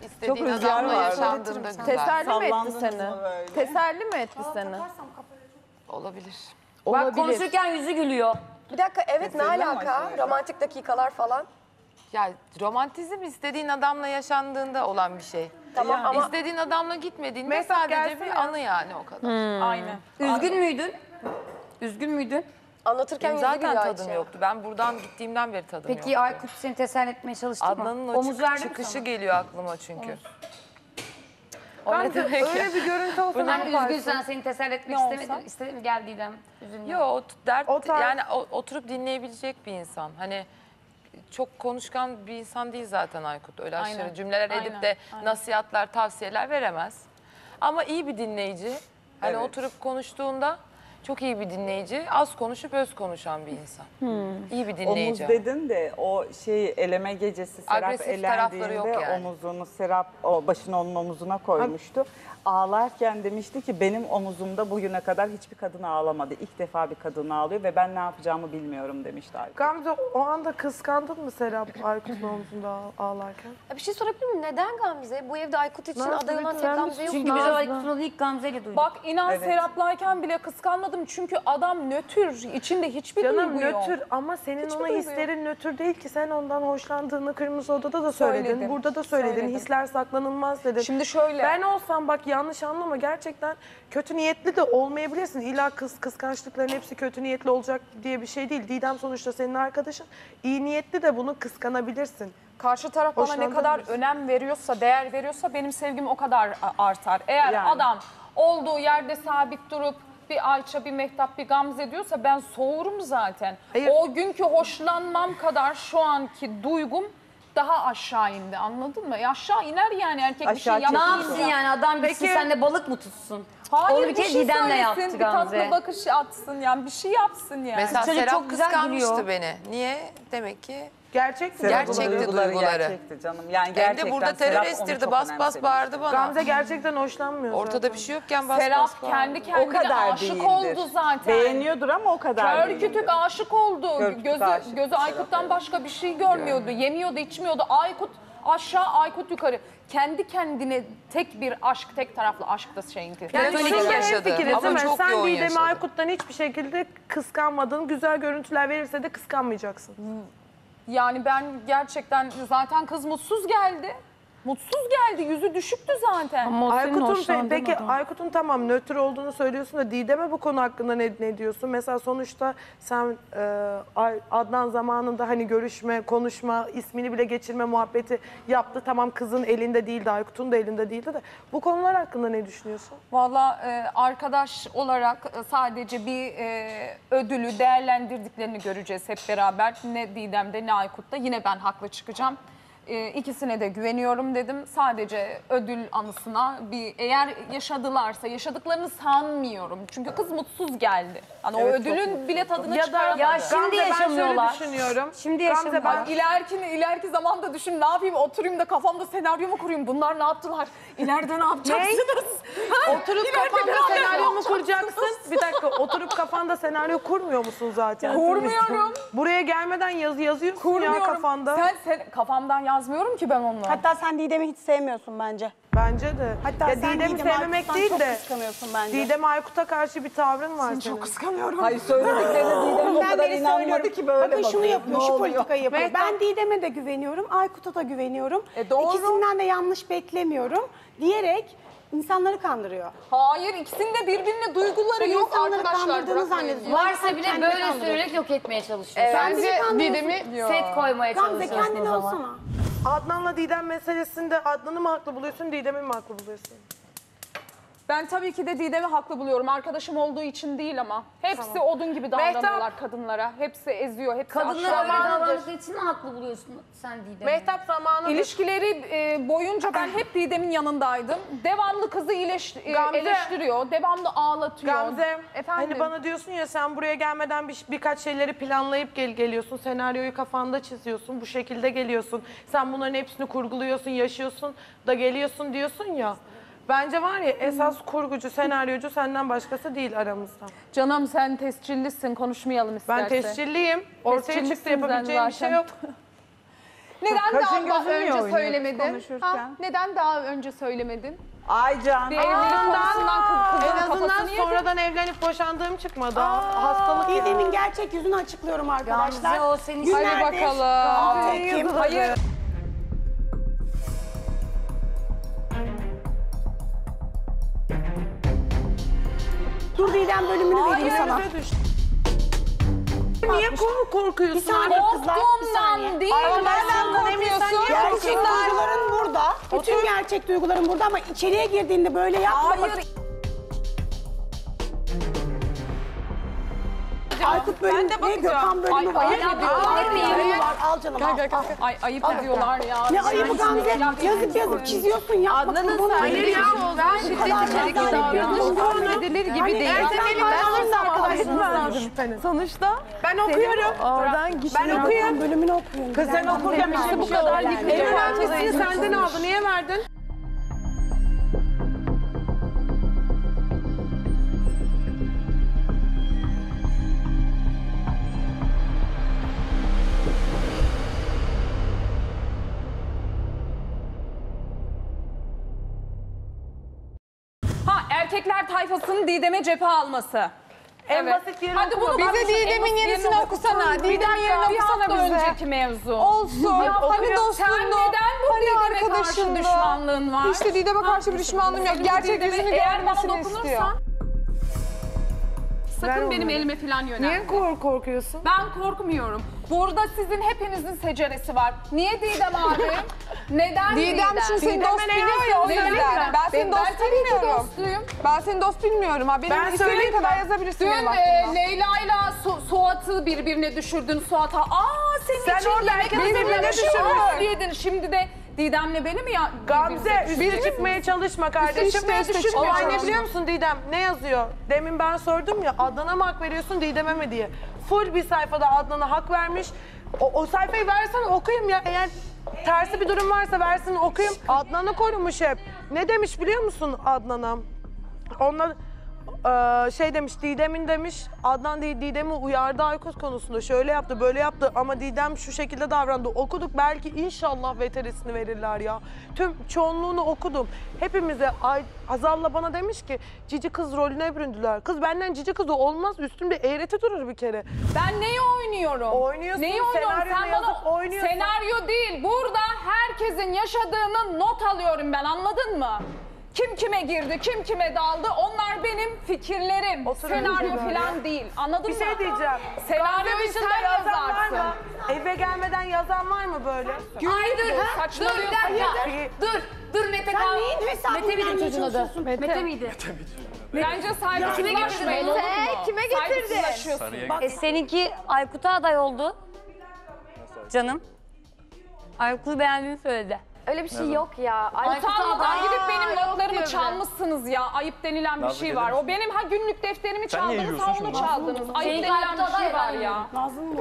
istediğin adamla yaşandığında güzel. Teselli mi etti Sallandınız seni? mı böyle? Teselli mi etti seni? Olabilir. Bak konuşurken yüzü gülüyor. Bir dakika evet ne Kesinlikle alaka? ama Romantik dakikalar falan. Ya romantizm istediğin adamla yaşandığında olan bir şey. Tamam ama İstediğin adamla gitmediğinde Mehtap sadece gelsene bir ya. anı yani o kadar. Aynen. Üzgün müydün? Üzgün müydün? anlatırken Benim yüzü zaten gülüyor tadım Ayça. yoktu. Ben buradan gittiğimden beri tadım Peki yoktu. Aykut seni teselli etmeye çalıştı mı? Adnan'ın o Omuz verdi mi çıkışı sana? geliyor aklıma çünkü. O ne Gamze demek ya? öyle bir görüntü olsa ne Ben yaparsın? üzgünsen seni teselli etmek istemedim. İstedim gel Didem. Üzülme. Yo o dert O tarz- yani oturup dinleyebilecek bir insan. Hani çok konuşkan bir insan değil zaten Aykut. Öyle aşırı Aynen. cümleler edip Aynen. de nasihatler, tavsiyeler veremez. Ama iyi bir dinleyici. Hani Evet. oturup konuştuğunda çok iyi bir dinleyici. Az konuşup öz konuşan bir insan. İyi bir dinleyici. Omuz dedin de o şey eleme gecesi Serap Agresif tarafları yok elendiğinde yani. omuzunu Serap o başını onun omuzuna koymuştu. Ağlarken demişti ki benim omuzumda bugüne kadar hiçbir kadın ağlamadı. İlk defa bir kadın ağlıyor ve ben ne yapacağımı bilmiyorum demişti Aykut. Gamze o anda kıskandın mı Serap Aykut'un omzunda ağlarken? Ya bir şey sorabilir miyim? Neden Gamze? Bu evde Aykut için Nasıl aday olan tek lütfen? Gamze yok Çünkü mu? biz o Aykut'un adını ilk Gamze'yle duyduk. Bak inan Evet. Serap'layken bile kıskanmadım çünkü adam nötr, içinde hiçbir Canım duygu yok. nötr ama senin Hiçbir ona duygu hislerin nötr değil ki. Sen ondan hoşlandığını Kırmızı Oda'da da söyledin. Söyledim, Burada da söyledin. söyledim. Hisler saklanılmaz dedin. Şimdi şöyle. Ben olsam bak yanlış anlama gerçekten kötü niyetli de olmayabilirsin. İlla kıskançlıkların hepsi kötü niyetli olacak diye bir şey değil. Didem sonuçta senin arkadaşın. İyi niyetli de bunu kıskanabilirsin. Karşı taraf bana ne Hoşlandın kadar mısın? önem veriyorsa, değer veriyorsa benim sevgim o kadar artar. Eğer Yani. adam olduğu yerde sabit durup bir Ayça, bir Mehtap, bir Gamze diyorsa ben soğurum zaten. Hayır. O günkü hoşlanmam kadar şu anki duygum daha aşağı indi, anladın mı? Aşağı iner yani erkek bir şey Aşağı Ne yapmayınca. yapsın yani adam gitsin Peki- sen de balık mı tutsun? Hayır, Onu bir kere şey Didem'le söylesin, yaptı bir Gamze. tatlı bakış atsın yani bir şey yapsın yani. Mesela Çocuk Serap çok güzel kıskanmıştı gülüyor. beni. Niye? Demek ki Gerçek mi? Gerçekti duyguları. Gerçekti canım. Yani hem gerçekten de burada Serap terör onu estirdi. çok Bas bas önemsemiş. bağırdı bana. Gamze gerçekten hoşlanmıyor Ortada zaten. bir şey yokken bas Serap bas bağırdı. kendi O kendine kadar aşık değildir. oldu zaten. Beğeniyordur ama o kadar Kör değildir. kütük aşık oldu. Kör kütük Gözü, aşık. gözü Aykut'tan başka bir şey görmüyordu. Yemiyordu, içmiyordu. Aykut aşağı, Aykut yukarı. Kendi kendine tek bir aşk, tek taraflı aşk da şeyinki. Yani Platonik şurada yaşadı hemfikiriz ama değil mi? çok Sen yoğun Didem'i yaşadı. Aykut'tan hiçbir şekilde kıskanmadın. Güzel görüntüler verirse de kıskanmayacaksın. Yani ben gerçekten zaten kız mutsuz geldi. Mutsuz geldi, yüzü düşüktü zaten. Peki Aykut'un tamam nötr olduğunu söylüyorsun da Didem'e bu konu hakkında ne diyorsun? Mesela sonuçta sen Adnan zamanında hani görüşme, konuşma, ismini bile geçirme muhabbeti yaptı. Tamam kızın elinde değildi, Aykut'un da elinde değildi de. Bu konular hakkında ne düşünüyorsun? Valla arkadaş olarak sadece bir ödülü değerlendirdiklerini göreceğiz hep beraber. Ne Didem'de ne Aykut'ta. Yine ben haklı çıkacağım. İkisine de güveniyorum dedim. Sadece ödül anısına eğer yaşadıklarını sanmıyorum. Çünkü kız mutsuz geldi. Hani o ödülün bile tadını çıkaramadı. Ya şimdi yaşamıyorlar. Ben şöyle düşünüyorum. Şimdi Gamze, yaşamıyorlar. İleriki zamanda düşün ne yapayım oturayım da kafamda senaryo mu kurayım? Bunlar ne yaptılar? İleride ne yapacaksınız? Oturup kafanda senaryo mu kuracaksın? Bir dakika oturup kafanda senaryo kurmuyor musun zaten? Kurmuyorum. Buraya gelmeden yazıyorsun ya Kurmuyorum. kafanda. Sen kafamdan yazmıyorum ki ben onu. Hatta sen Didem'i hiç sevmiyorsun bence. Bence de. Hatta ya sen Didem'i sevmemek Aykut'tan değil çok de kıskanıyorsun bence. Didem Aykut'a karşı bir tavrın var senin. kıskanıyorum. Hayır söylediklerine Didem o Ben kadar beri inanmadı söylüyorum. ki böyle Bakın şunu bakıyor. yapıyor, Ne şu oluyor? politikayı yapıyor. Mehtap. Ben Didem'e de güveniyorum, Aykut'a da güveniyorum. Doğru. İkisinden de yanlış beklemiyorum diyerek insanları kandırıyor. Hayır ikisinin de birbirine duyguları Sen yok insanları arkadaşlar. kandırdığını bırakmayın zannediyorsun. ya. Varsa bile Kendini böyle kandırıyorsun. söyleyerek yok etmeye çalışıyorsun. Bence Didem'i Set koymaya Gamze çalışıyorsun o kendini zaman. olsana. Adnan'la Didem meselesinde Adnan'ı mı haklı buluyorsun, Didem'i mi haklı buluyorsun? Ben tabii ki de Didem'i haklı buluyorum. Arkadaşım olduğu için değil ama. Hepsi odun gibi davranıyorlar kadınlara. Hepsi eziyor, hepsi Kadınlara öyle aşağılıyor. davrandıkları için mi haklı buluyorsun sen Didem'i? Mehtap zamanı İlişkileri boyunca ben hep Didem'in yanındaydım. Devamlı kızı Gamze. eleştiriyor, devamlı ağlatıyor. Gamze, Efendim? hani bana diyorsun ya sen buraya gelmeden birkaç şeyleri planlayıp geliyorsun. Senaryoyu kafanda çiziyorsun, bu şekilde geliyorsun. Sen bunların hepsini kurguluyorsun, yaşıyorsun da geliyorsun diyorsun ya. Bence var ya esas kurgucu, senaryocu senden başkası değil aramızda. Canım sen tescillisin, konuşmayalım istersen. Ben tescilliyim. Ortaya çıktı Tescillisin yapabileceğim bir şey zaten. yok. Neden Kaşın daha gözün niye önce oynuyor söylemedin? konuşurken? Neden daha önce söylemedin? Aycan. Bir evlilik konusundan En kızın azından kafasını yedin. sonradan evlenip boşandığım çıkmadı. Hastalık ya. Didem'in gerçek yüzünü açıklıyorum arkadaşlar. Gamze, o seni- Günlerdir Hadi bakalım. 6 Ekim. Hayır. Dur Didem bölümünü vereyim sana. Hayır, düştü. Niye korkuyorsun? Bir saniye kızlar, bir saniye. Korktuğumdan değil. Ama Nereden korkuyorsun? Gerçek duyguların burada. Bütün gerçek duyguların burada ama içeriye girdiğinde böyle yapma. Hayır. Aykut bölümü ve Gökhan bölümü var. ayıp ediyorlar. Aykut bölümü var. Al canım al. Ay ayıp ediyorlar ya. Ne ayıbı Gamze? Yazık yazık çiziyorsun yapma. Adnan'ın kurban sen olayım. ben şiddet içerikli davranış edilir gibi Hani değil. Ertem elimden alırsa arkadaşlar. Sonuçta Ben okuyorum. Ben okuyorum. Bölümünü okuyorum. Kız sen okurken işte bu kadar yıkıcı. En önemlisini senden aldı. Niye verdin? Ha erkekler tayfasının Didem'e cephe alması. En basit yerini Hadi bunu okuma. bak, Bize en Didem'in basit yenisini yerini okusana. oku. Didem yerini Bir okusana hafta bize. önceki mevzu. Olsun. Hani dostluğunda. Sen neden bu Didem'e karşı arkadaşında. düşmanlığın var? İşte Didem'e karşı bir düşmanlığım yok. Gerçek yüzünü eğer bana görmesini istiyor. dokunursan sakın benim elime falan yönelme. Niye korkuyorsun? Ben korkmuyorum. Burada sizin hepinizin seceresi var. Niye Didem abi? Neden Didem? Didem şimdi seni dost biliyor ya o Neden? yüzden. Ben seni dost tabii ki bilmiyorum. dostuyum. Ben seni dost bilmiyorum ha. Benim Ben istediğin söyleyeyim kadar mi? yazabilirsin Dün benim hakkımda. Leyla'yla Suat'ı birbirine düşürdün. Suat'a senin Sen için orada yemek birbirine hazırlamışım düşürme. diyedin. Şimdi de Didem'le beni mi ya? Gamze üstüne çıkmaya çalışma kardeşim. çıkmaya düşünmüyorum. Olay ne biliyor musun Didem? Ne yazıyor? Demin ben sordum ya Adnan'a mı hak veriyorsun Didem'e mi diye. Full bir sayfada Adnan'a hak vermiş. O sayfayı versene okuyayım ya. Eğer tersi bir durum varsa versin okuyayım. Adnan'ı korumuş hep. Ne demiş biliyor musun Adnan'a? Onlar şey demiş Didem'in demiş Adnan Didem'i uyardı Aykut konusunda şöyle yaptı böyle yaptı ama Didem şu şekilde davrandı okuduk belki inşallah veterisini verirler ya tüm çoğunluğunu okudum hepimize Hazal'la bana demiş ki cici kız rolüne büründüler kız benden cici kız olmaz üstümde eğreti durur bir kere Ben neyi oynuyorum? Oynuyorsun, Neyi oynuyorum? senaryonu Sen yazıp bana oynuyorsun. senaryo değil. Burada herkesin yaşadığını not alıyorum ben anladın mı? Kim kime girdi, kim kime daldı onlar benim fikirlerim. Otur Senaryo önce böyle. falan değil. Anladın bir mı? şey diyeceğim Senaryoyu Gamze dışında sen yazan var yazarsın. mı? Eve gelmeden yazan var mı böyle? Hayır. Saçmalıyorsun ya. Dur Mete Sen kal. neyin hesabını Mete miydi vermeye çocuğun adı? çalışıyorsun? Mete miydi? Bence saygısızlaşmayın olur mu? Kime getirdin? Saygısızlaşıyorsun. Seninki Aykut'a aday oldu. Canım. Aykut'u beğendiğini söyledi. Öyle bir şey yok ya. Utanmadan gidip benim notlarımı diyor bir de. çalmışsınız ya. Ayıp denilen bir şey var. O benim günlük defterimi çaldınız, ha onu çaldınız. Ayıp Senin denilen Aykut'a bir şey var aday ya. Nazlı mı?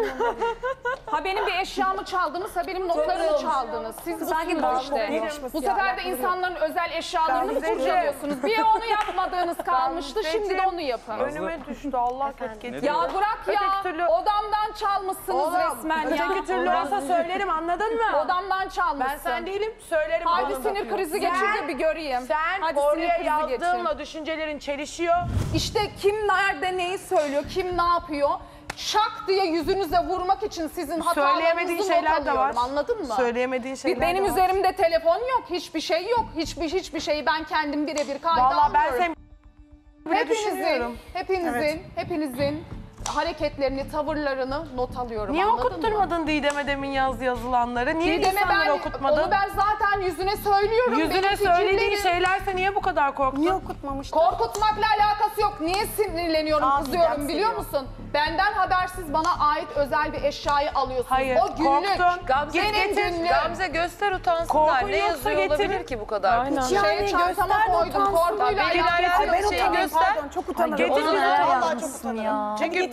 Ha benim bir eşyamı çaldınız, ha benim notlarımı çaldınız. Siz busunuz işte. Bu sefer de insanların özel eşyalarını mı kurcalıyorsunuz? Bir onu yapmadığınız kalmıştı, şimdi de onu yapın. Önüme düştü Allah getir. Ya bırak ya, Öteki türlü- odamdan çalmışsınız resmen ya. Öteki türlü olsa söylerim anladın mı? Odamdan çalmışsın. Ben sen değilim söylerim. Hadi bana sinir bakıyor. krizi geçir de bir göreyim. Sen Hadi sinir oraya krizi geçir. yazdığınla düşüncelerin çelişiyor. İşte kim nerede neyi söylüyor, kim ne yapıyor? Şak diye yüzünüze vurmak için sizin Söyleyemediğin hatalarınızı not şeyler de var. alıyorum. Anladın mı? Söyleyemediğin şeyler Benim de var. üzerimde telefon yok, hiçbir şey yok. Hiçbir şeyi ben kendim birebir kayda Vallahi ben alıyorum. seni bile düşünüyorum. Hepinizin hareketlerini, tavırlarını not alıyorum. Niye anladın mı? okutturmadın Didem'e demin yazılanları? Niye Didem'e insanlara okutmadın? onu ben zaten yüzüne söylüyorum. Yüzüne Benim söylediğin fikirlerim- şeylerse niye bu kadar korktun? Niye okutmamıştın? Korkutmakla alakası yok. Niye sinirleniyorum, Ağzı kızıyorum Didem biliyor seviyor. musun? Benden habersiz bana ait özel bir eşyayı alıyorsunuz. Hayır, O günlük. korktun. Gamze Benim getir. günlük. Gamze göster utansınlar. Korkun Ne yoksa yazıyor olabilir getirin. ki bu kadar? Yani Çantama göster de koydum. utansın. Korkuyla Tabii, alakalı Dilara'ya bir Ben şeyi şey utanırım göster. pardon çok utanırım. Getir Vallahi bize. vallahi çok utanırım. Çünkü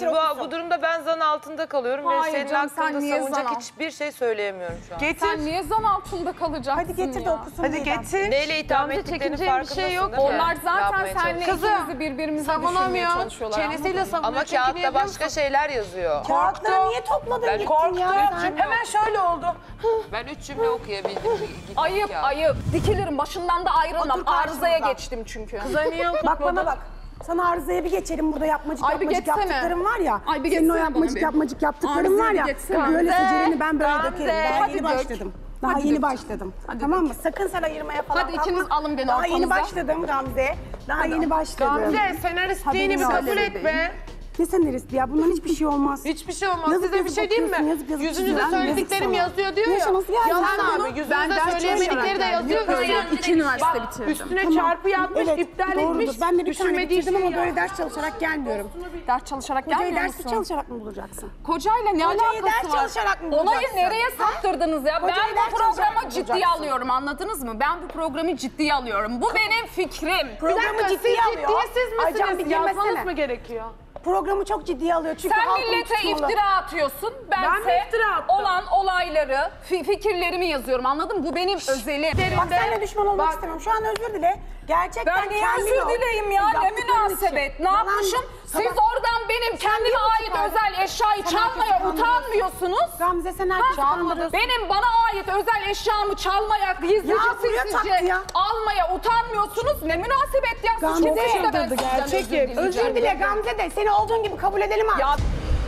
getir okusun. bu durumda ben zan altında kalıyorum ve Hayır senin canım, sen hakkında niye savunacak zan al- hiçbir şey söyleyemiyorum şu an. Sen niye zan altında kalacaksın Hadi getir de ya? okusun. Hadi Didem. getir. Neyle itham Gamze, ettiklerini çekineceğim bir farkındasın şey yok. değil mi? Onlar Ne zaten yapmaya seninle çalışıyorlar? ikimizi birbirimize düşürmeye Savunamıyor. çalışıyorlar. Çenesiyle savunuyor. Ama kağıtta başka şeyler yazıyor. Kağıtları niye topladın Ben gittin ya? sen? Hemen şöyle oldu. Ben 3 cümle okuyabildim. gittim Ayıp kağıt. ayıp. Dikilirim başından da ayrılmam. Otur karşımıza. Arızaya geçtim çünkü. Bak bana bak. Sana arızaya bir geçelim, burada yapmacık Ay bir yapmacık geçsene. yaptıklarım var ya. Ay bir senin o geçsene yapmacık bana bir. yapmacık yaptıkların Arızaya var bir ya. geçsene. Böyle Gamze, secerini ben böyle Gamze, dökerim. Daha hadi yeni dök. başladım. Daha Hadi yeni dök. başladım. Tamam mı? Sakın sen ayırmaya falan Hadi ikiniz kalkma. alın beni Daha yeni ortanıza. başladım Gamze. Daha yeni başladım. Gamze senaristliğini bir Haberin kabul olsun. et be. Ne senaristi ya? Bundan hiçbir şey olmaz. Hiçbir şey olmaz. Yazık Size bir yazık şey diyeyim mi? okuyorsun, yazık yazık Yüzünüze çiziyorsun. söylediklerim Yazık sana. yazıyor diyor ya. Yaşa nasıl geldin? Yalan sen abi. bunu? Yüzünüze söyleyemedikleri de yazıyor. Ben 2 üniversite bitirdim. Üstüne Tamam. çarpı yapmış, Evet, iptal doğrudur. etmiş. Ben de bir tane Düşünmediği bitirdim şey ama ya. böyle ders çalışarak gelmiyorum. Ders çalışarak Hocayı gelmiyor dersi musun? çalışarak mı bulacaksın? Kocayla ne Hocayı alakası ders var? çalışarak mı Olayı bulacaksın? nereye saptırdınız ya? Hocayı Ben ders bu çalışarak programı mı ciddiye bulacaksın? alıyorum, anladınız mı? Ben bu programı ciddiye alıyorum. Bu benim fikrim. Programı ciddiye alıyor. Ciddiyetsiz Aycan bir misiniz? Yazmanız girmesene. mı gerekiyor? Programı çok ciddiye alıyor çünkü Sen halk millete unutmalı. iftira atıyorsun. Ben mi Bense iftira attım? olan olayları, fikirlerimi yazıyorum, anladın mı? Bu benim özelim. Bak seninle düşman olmak istemiyorum. Şu an özür dile. Gerçekten Ben niye kendin özür ol. dileyim ya? Ne Yaptıkların münasebet? için. Ne Yalan- yapmışım? Siz Sabah- oradan benim kendime niye ait çıkardın? özel eşyayı Sen çalmaya herkesi utanmıyorsunuz. Gamze sen herkesi kandırıyorsun. Benim bana ait özel eşyamı çalmaya, gizlice Ya buraya sizce taktı ya. almaya utanmıyorsunuz. Ne münasebet ya? Siz Gamze kimsiniz de ben çıldırdı sizden gerçekten. özür Özür dileyeceğim. dile Gamze de seni olduğun gibi kabul edelim artık. Ya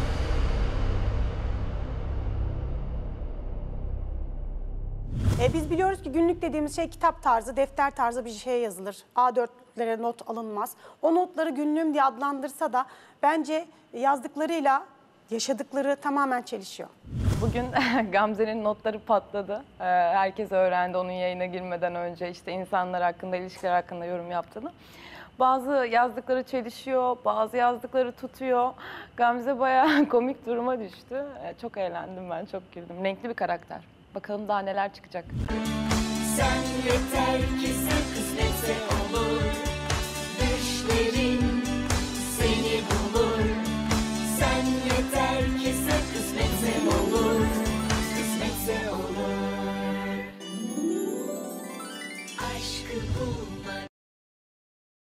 Biz biliyoruz ki günlük dediğimiz şey kitap tarzı, defter tarzı bir şeye yazılır. A4'lere not alınmaz. O notları günlüğüm diye adlandırsa da bence yazdıklarıyla yaşadıkları tamamen çelişiyor. Bugün Gamze'nin notları patladı. Herkes öğrendi onun yayına girmeden önce işte insanlar hakkında, ilişkiler hakkında yorum yaptığını. Bazı yazdıkları çelişiyor, bazı yazdıkları tutuyor. Gamze bayağı komik duruma düştü. Çok eğlendim ben, çok güldüm. Renkli bir karakter. Bakalım daha neler çıkacak. Sen yeter ki